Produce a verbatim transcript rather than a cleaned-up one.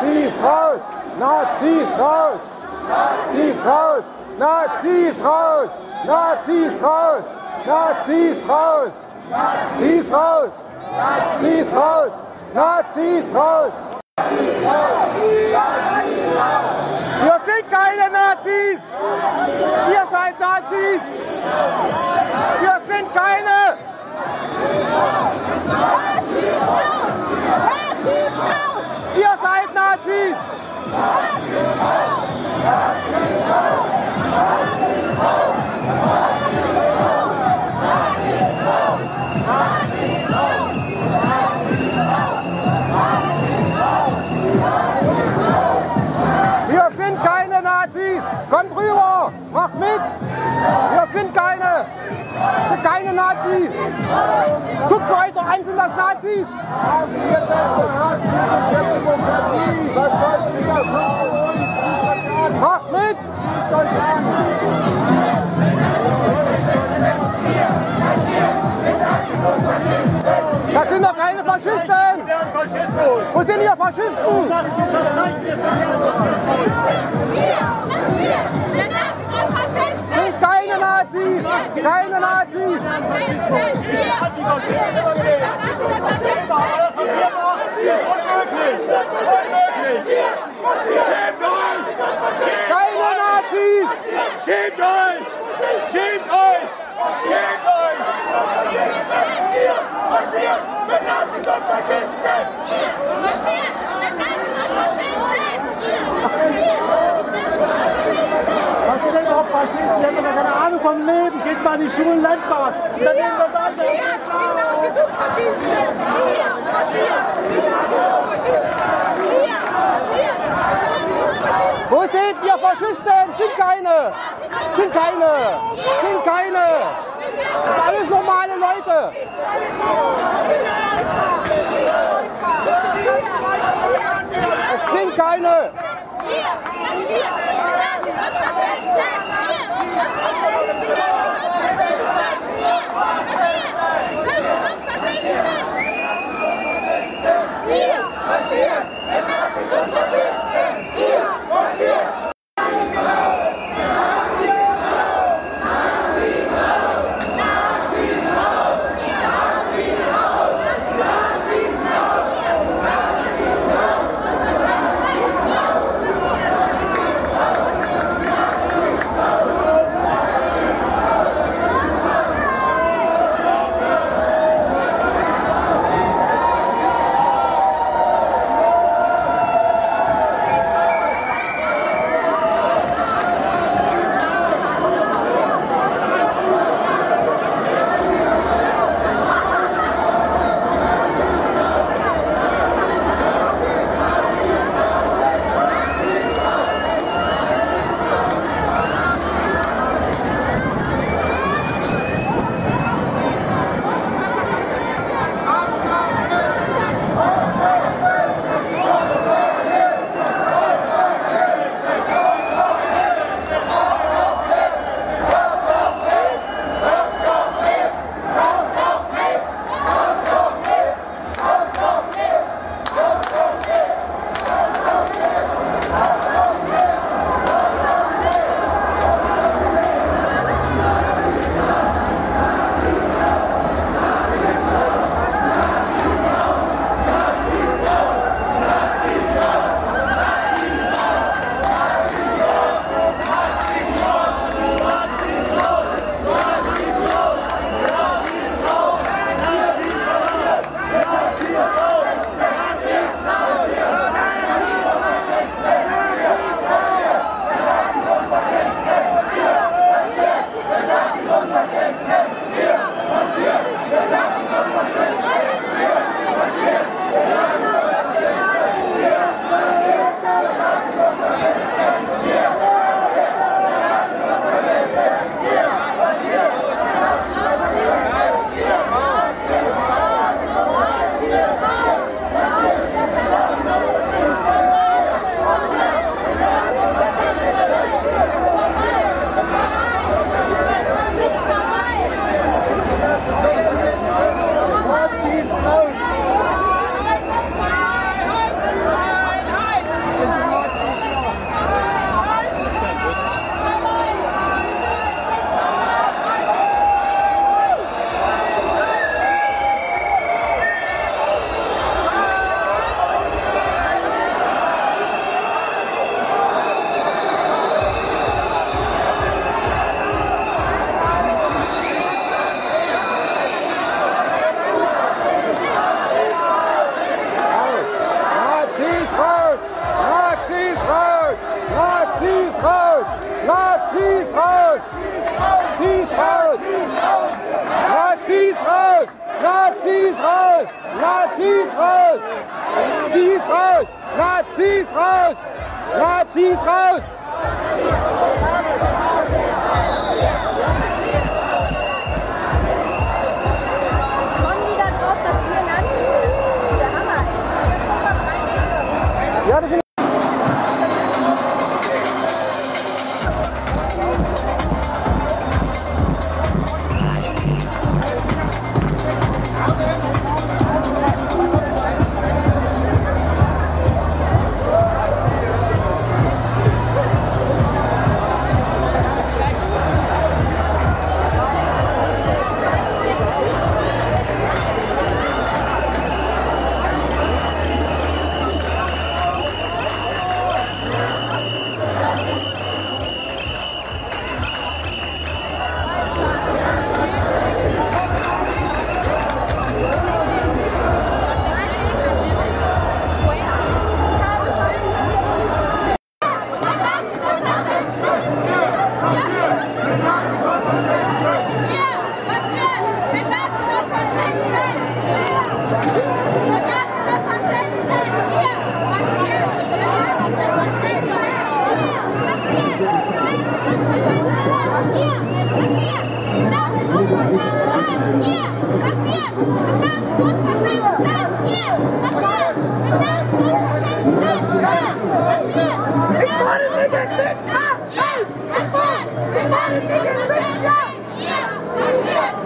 Nazis raus! Nazis raus! Nazis raus! Nazis raus! Nazis raus! Nazis raus! Nazis raus! Nazis raus! Nazis raus! Wir sind keine Nazis! Ihr seid Nazis! Wir sind keine! Ihr seid Nazis! Wir sind keine Nazis! Kommt rüber! Macht mit! Wir sind keine! Wir sind keine Nazis! Guckt euch doch an, sind das Nazis! Was wollt ihr von uns? Macht mit! Das sind doch keine Faschisten! Wo sind hier Faschisten? Sind keine Nazis! Keine Nazis! Keine Nazis! Schämt euch! Schämt euch! Schämt euch! Ihr marschiert mit Nazis und Faschisten! Marschiert mit Nazis und Faschisten! Was sind denn überhaupt Faschisten? Die haben doch keine Ahnung vom Leben. Geht mal in die Schulen, lernt was. Ihr marschiert mit Nazis und Faschisten! Ihr marschiert mit Nazis und Faschisten! Ihr marschiert mit Nazis und Faschisten! Wo seht ihr Faschisten? Sind keine! Sind keine! Sind keine! Das sind alles normale Leute! Es sind keine! Ihr marschiert mit Nazis und Faschisten! Ihr marschiert! Nazis raus! Nazis raus! Nazis raus! Nazis raus! Nazis raus! Kommen die da drauf, dass wir Nazis sind? Das ist der Hammer. Ja, das sind Ja!